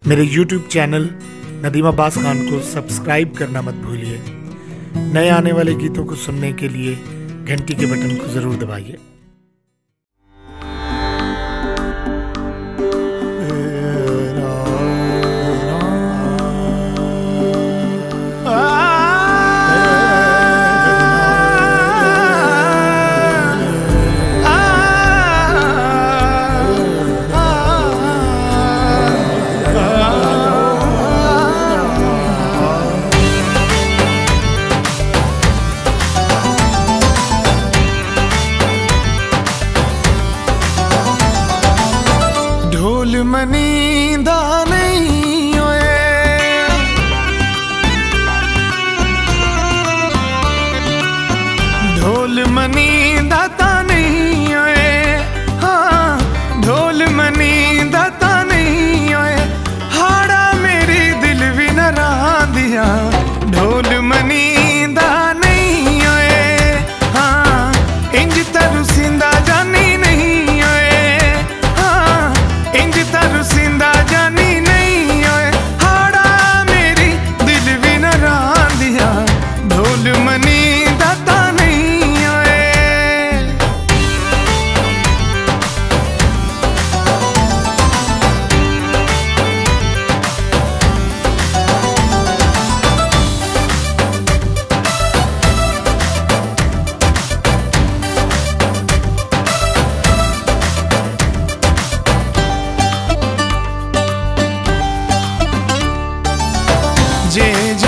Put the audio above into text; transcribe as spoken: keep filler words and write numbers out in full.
मेरे YouTube channel Nadeem Abbas Khan को subscribe करना मत भूलिए। नए आने वाले गीतों को सुनने के लिए घंटी के बटन को ज़रूर दबाइए। ढोल मनींदा नहीं होए, ढोल मनींदा ता नहीं होए, हाँ ढोल मनींदा ता नहीं होए, हाड़ा मेरी दिल भी न रांदिया। ढोल मनींदा नहीं होए, हाँ इंज तरुसिंदा जानी नहीं होए, हाँ इंज तरुसिंदा जानी नहीं होए, हाड़ा मेरी दिल भी न रांदिया। ढोल मनींदा ता नहीं होए। जे